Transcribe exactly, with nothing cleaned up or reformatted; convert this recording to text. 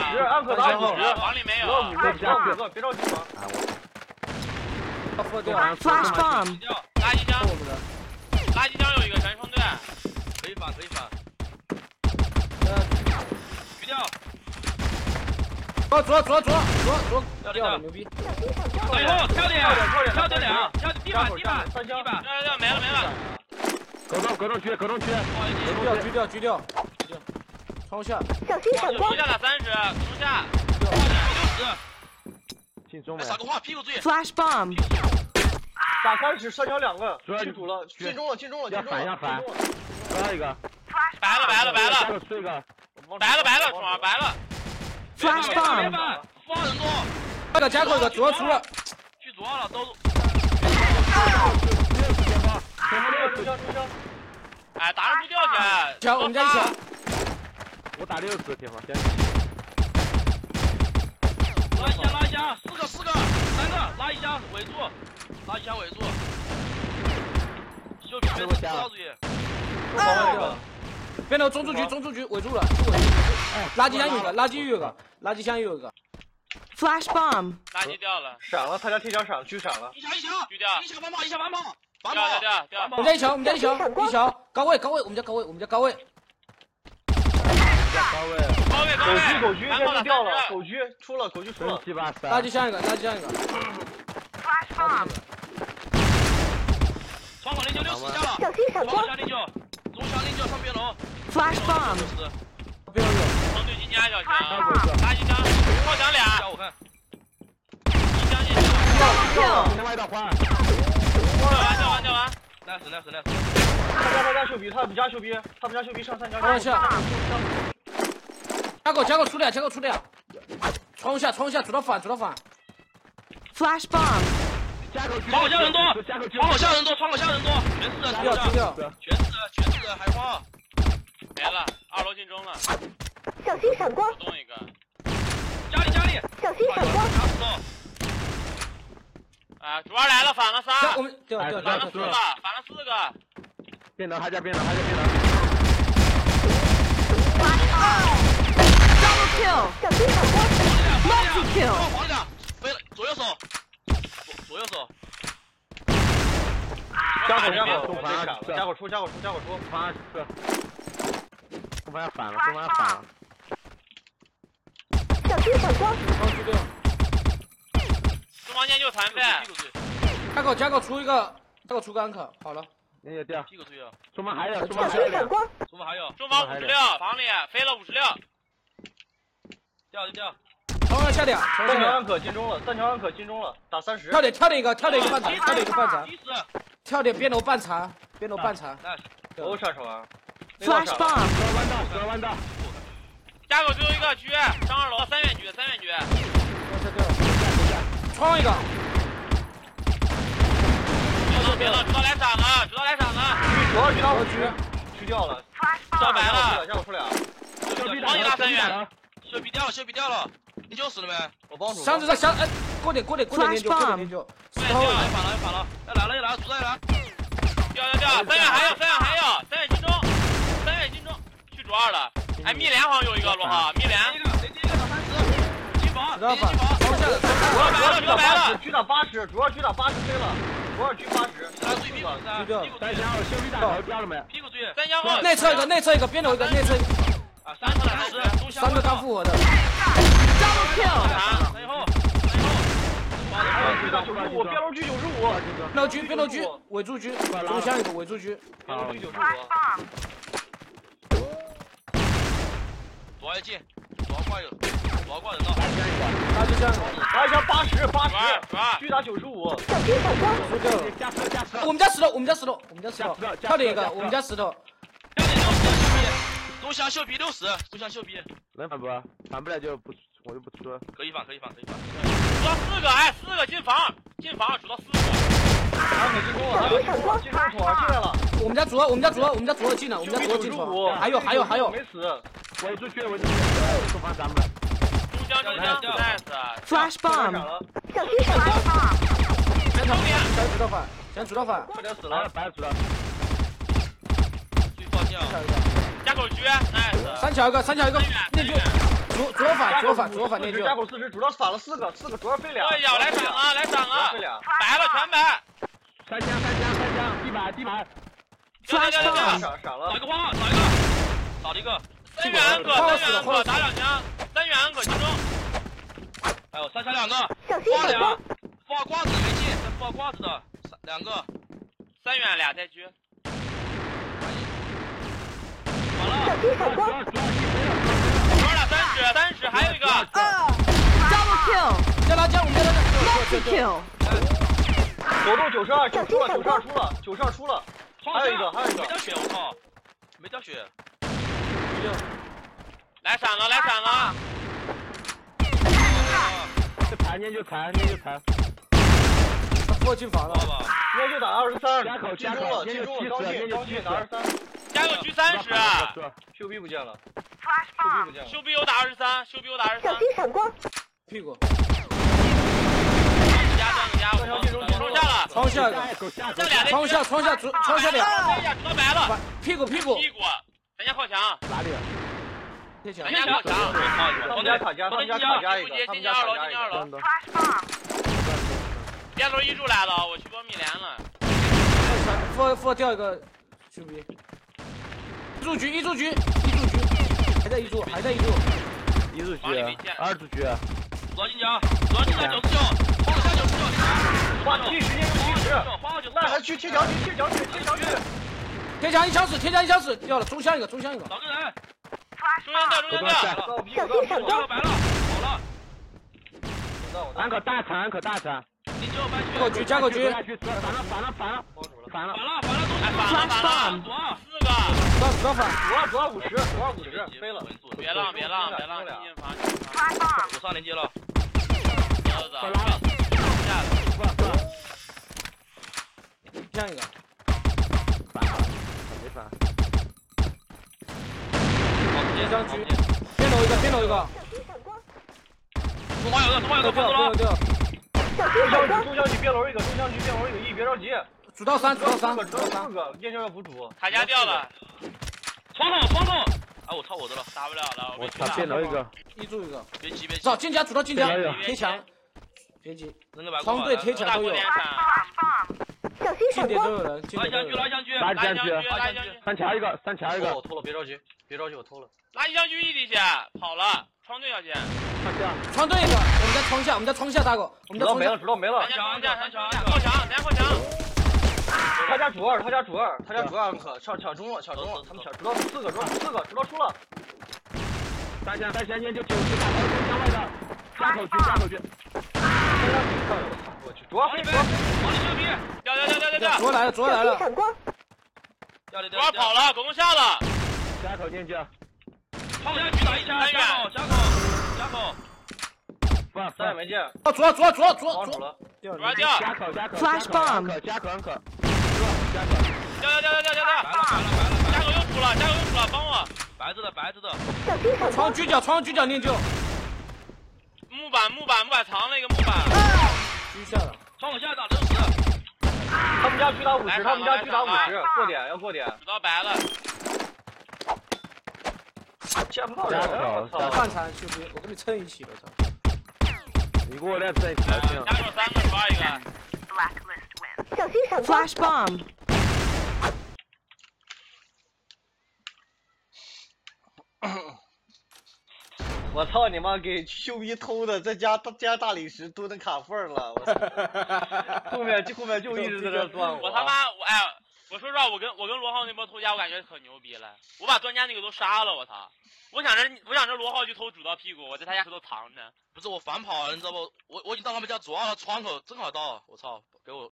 十，安可打五十， 房里没有。 五个，别五个，别着急忙。 Flash bomb。 垃圾箱，垃圾箱有一个全冲队，可以反，可以反。举掉。 左左左左左左掉了，牛逼！ 最后跳点，跳点两，跳地板地板地板，跳跳没了没了。 隔洞隔洞区隔洞区， 狙掉狙掉狙掉，窗下。 小心闪光。 楼下打三十，楼下六十。 进中门。 少个话屁股注意。 Flash bomb。 打三十，三桥两个，去主了，进中了，进中了， 要反要反。还有一个。 白了白了白了。 出一个。 白了白了，爽白了。 Flash bomb。 放人多。 那个加口个左出了。 去左了都。哎，打人不掉起来。 抢，我们家一抢。 我打六十铁房，先。 拉一箱，拉一箱，四个，四个，三个，拉一箱，围住，拉一箱围住。秀皮别不要注意。 边头中柱局，中柱局围住了，垃圾箱有一个，垃圾有一个，垃圾箱有一个。 Flash bomb。 垃圾掉了， 闪了，他家贴墙闪了，狙闪了。 一枪一枪，狙掉，一枪反跑，一枪反跑，反跑，掉掉掉。 我们家一桥，我们家一桥，一桥高位高位，我们家高位，我们家高位。 高位， 高位高位。 狗狙狗狙现在掉了，狗狙出了，狗狙出了。 七八三。 垃圾箱一个，垃圾箱一个。 Flash bomb。 窗口零九六十下了， 小心闪光。 下零九，中小零九上边楼。 Flash bomb。 边有。 双对机加小枪，垃圾箱，靠墙俩。叫我看。一箱进去。 另外一道花。 叫完叫完叫完。nice nice nice。 他家他家秀逼，他们家秀逼，他们家秀逼上三桥。 窗下。加狗加狗出来，加狗出来。窗下窗下，主到反主到反。 Flash bomb。 窗口下人多，窗口下人多，窗口下人多，全是的， 掉掉， 全是的，全是的，海花。没了，二楼进中了。 小心闪光。 动一个。家里家里。 小心闪光。 打不动。啊，主二来了，反了仨。 我们掉掉反了四个，反了四个。 变能，还在变能，还在变能。 Double kill。小心闪光。Multi kill。 黄点，飞了，左右手，左右手。 加口加口，加口出加口出加口出， 反二四。中方要反了，中方要反了。 小心闪光。 窗区掉。 中房间就残废。 加口加口出一个，加口出个安可，好了。 那个掉。 屁股注意。 中方还有，中小方还有。 心闪光。 中房还有。中房五十六，房里飞了五十六。掉就掉。 窗外下点， 三桥安可进中了，三桥安可进中了，打三十。 跳点跳点一个，跳点一个半残，跳点一个半残。跳点边楼半残，边楼半残。 都上手啊。 Flash bomb。 折弯道，折弯道。 加狗最后一个狙，上二楼三远狙，三远狙。 窗一个。 别了，知道来闪了，知道来闪了。 主要狙到我狙，狙掉了。 烧白了， 加狗出俩。 帮你拉三远。秀皮掉了，秀皮掉了。你救死了没？ 我帮主。 箱子在箱，哎，过点过点过点研究，过点研究。 对，掉了，反了，反了，要来了，要来了，主再来。掉掉掉，三远还有，三远还有，三远进中，三远进中，去主二了。哎，密联好像有一个罗浩，密联。谁第一个打三十？金房，金房。 窗下， 主要白了，主要白了，狙打八十，主要狙打八十飞了，主要狙八十。 来注意屁股， 狙掉。 三枪，秀皮打掉了没？ 屁股注意。三枪后。 内侧一个，内侧一个，边头一个，内侧。 啊，三个三十， 三个刚复活的。 Double kill。 最后，最后。 狙打九十五，边楼狙九十五。 边楼狙，边楼狙，围住狙，中箱一个围住狙。 边楼狙九十五。 左要进，左挂有，左挂人了。 垃圾箱， 垃圾箱八十，八十，狙打九十五。 小心闪光。 输掉了。 加石加石。 我们家石头，我们家石头，我们家石头。跳点一个，我们家石头。 跳点六十，秀皮，中箱秀皮六十，中箱秀皮。 能反不？反不了就不，我就不出了。 可以反，可以反，可以反。数到四个，哎，四个进房，进房，数到四个。 安可进中了，进中闯进来了。 我们家主二，我们家主二，我们家主二进了，我们家主二进床。还有还有还有。 没死。 围住去，围住去，中方咱们。 中箱中箱 ，nice。 Flash bomb。小心闪光。 先头点，先主到反，先主到反。 快点死了， 白主了。 最放掉。加口狙 ，nice。 三桥一个，三桥一个，内狙。 左左反左反左反念旧。 加口四十，主要反了四个，四个主要飞俩。 对呀，来闪啊，来闪啊！白了全白。 三枪三枪三枪，地板地板。 掉掉掉掉！ 闪闪了。 找一个花，找一个，找了一个。三元安可，三元安可，打两枪，三元安可集中。还有三枪两个，挂俩，挂瓜子没进，挂瓜子的两个，三元俩再狙。完了，多了三十，三十还有一个。 Double kill！ 加他加我们加他加。 kill！ 左动九十二，九出了，九十二出了，九十二出了。还有一个，还有一个。 没掉血，我靠，没掉血。来闪了，来闪了。 这残念就残，念就残。 过进房了。 念就打二十三， 加口进中了，进中了，刚进刚进打二十三。 加个狙三十。 秀 B 不见了，秀 B 不见了。 秀 B 有打二十三，秀 B 有打二十三。 小心闪光！ 屁股。 加这加，我冲下了， 冲下一个， 这俩冲下冲下冲下俩， 得白了， 屁股屁股屁股，咱家靠墙， 哪里？ 贴墙， 咱家靠墙， 他们家卡加，他们家卡加一个，他们家卡加一个。 别头一柱来了，我去帮米连了。 副副掉一个，兄弟。一柱局，一柱局，一柱局，还在一柱，还在一柱。 一柱局，二柱局。 左进角，左进角九十九，黄下九十九， 花七十年用七十，那还去贴墙去，贴墙去，贴墙去。 贴墙一枪死，贴墙一枪死，掉了，中枪一个，中枪一个。 找个人。中央掉，中央掉。 小心闪光！ 白了，好了。 安可大残，安可大残。 你只有半血。 加口局，加口局。 反了，反了，反了，反了， 反了，反了，反了，反了，左四个。 左左反， 左二左二五十，左二五十，飞了。 别浪，别浪，别浪，进进房，进房。我上连接了。儿子，下了。 这一个。 反了，没反。 接上局，边楼一个，边楼一个。 中华有个，中华有个， 掉掉掉。 中枪局，中枪局边楼一个，中枪局边楼有一，别着急。 主到三，主到三， 主到四个，燕郊要补主。 他家掉了。窗口，窗口。啊，我操我的了，打不了了。 我操，边楼一个， 一柱一个。 别急，别急。 走，进家，主到进家，贴墙。别急，双队贴墙都有。近点都有人，近点都有人。 拉枪狙， 拉枪狙， 拉枪狙。 三桥一个，三桥一个。 我偷了，别着急，别着急，我偷了。 垃圾枪狙一滴血，跑了。窗队要先。 窗队一个，我们在窗下，我们在窗下打狗，我们在窗没了，主到没了。 咱家窗下，咱家靠墙，咱家靠墙。 他家主二，他家主二，他家主二可抢抢中了，抢中了，他们抢主到四个，主到四个，主到出了。 三枪三枪念就九十打到中枪外的，加口局加口局。 我去，主二飞，主二往里秀逼，掉掉掉掉掉掉。 主来了，主来了。 主二跑了，狗东下了。 加口念就。 窗下局打一枪，加口加口加口。 不， 三也没见。 哦，主主主主主了， 主二掉。 加口加口。 Flash bomb。 加口安可。 掉掉掉掉掉掉掉。白了白了白了。加口又出了，加口又出了，帮我。白子的白子的。 窗狙角窗狙角念旧。 木板木板木板藏了一个木板。 狙下了。 窗口下打六十。 他们家狙打五十，他们家狙打五十，过点要过点。 主到白了。 见不到人，我操！ 饭餐兄弟，我跟你蹭一起了，操！ 你给我俩蹭一起行。 加口三个抓一个。 小心闪光 ！Flash bomb。 我操你妈！给秀逼偷的，在家加大理石蹲的卡缝了，我操！后面就后面就一直在这钻我。 我他妈我哎，我说实话，我跟我跟罗浩那波偷家，我感觉可牛逼了。我把专家那个都杀了，我操！我想着我想着罗浩去偷主到屁股，我在他家头藏着。不是我反跑了，你知道不？我我已经到他们家左二的窗口，正好到，我操！给我。